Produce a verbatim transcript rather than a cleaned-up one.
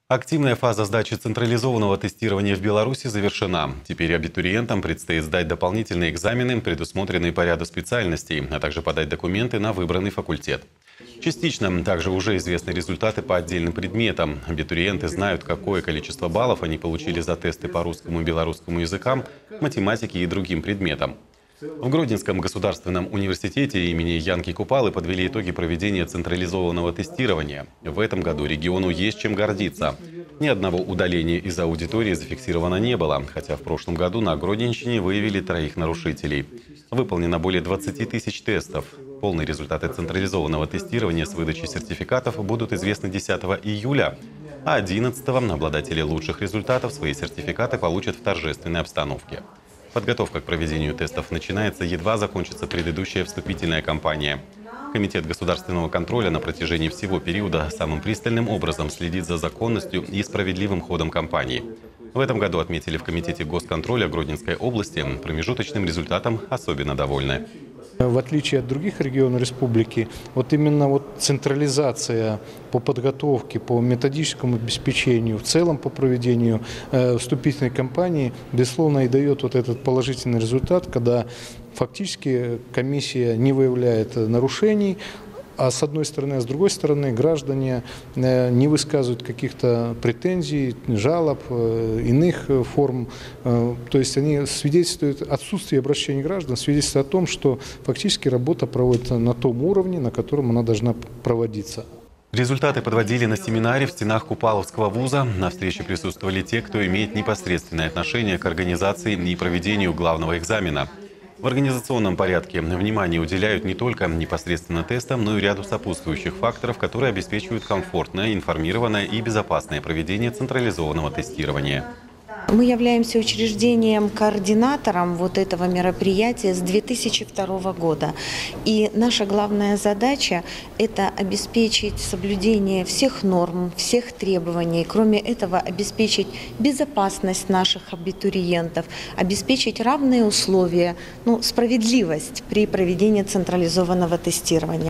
Активная фаза сдачи централизованного тестирования в Беларуси завершена. Теперь абитуриентам предстоит сдать дополнительные экзамены, предусмотренные по ряду специальностей, а также подать документы на выбранный факультет. Частично также уже известны результаты по отдельным предметам. Абитуриенты знают, какое количество баллов они получили за тесты по русскому и белорусскому языкам, математике и другим предметам. В Гродненском государственном университете имени Янки Купалы подвели итоги проведения централизованного тестирования. В этом году региону есть чем гордиться. Ни одного удаления из аудитории зафиксировано не было, хотя в прошлом году на Гродненщине выявили троих нарушителей. Выполнено более двадцати тысяч тестов. Полные результаты централизованного тестирования с выдачей сертификатов будут известны десятого июля, а одиннадцатого обладатели лучших результатов свои сертификаты получат в торжественной обстановке. Подготовка к проведению тестов начинается, едва закончится предыдущая вступительная кампания. Комитет государственного контроля на протяжении всего периода самым пристальным образом следит за законностью и справедливым ходом кампании. В этом году отметили в Комитете госконтроля Гродненской области, промежуточным результатом особенно довольны. В отличие от других регионов республики, вот именно вот централизация по подготовке, по методическому обеспечению, в целом по проведению э, вступительной кампании, безусловно, и дает вот этот положительный результат, когда фактически комиссия не выявляет нарушений, а с одной стороны, а с другой стороны, граждане не высказывают каких-то претензий, жалоб, иных форм. То есть они свидетельствуют, отсутствие обращений граждан свидетельствует о том, что фактически работа проводится на том уровне, на котором она должна проводиться. Результаты подводили на семинаре в стенах Купаловского вуза. На встрече присутствовали те, кто имеет непосредственное отношение к организации и проведению главного экзамена. В организационном порядке внимание уделяют не только непосредственно тестам, но и ряду сопутствующих факторов, которые обеспечивают комфортное, информированное и безопасное проведение централизованного тестирования. Мы являемся учреждением-координатором вот этого мероприятия с две тысячи второго года. И наша главная задача – это обеспечить соблюдение всех норм, всех требований. Кроме этого, обеспечить безопасность наших абитуриентов, обеспечить равные условия, ну, справедливость при проведении централизованного тестирования.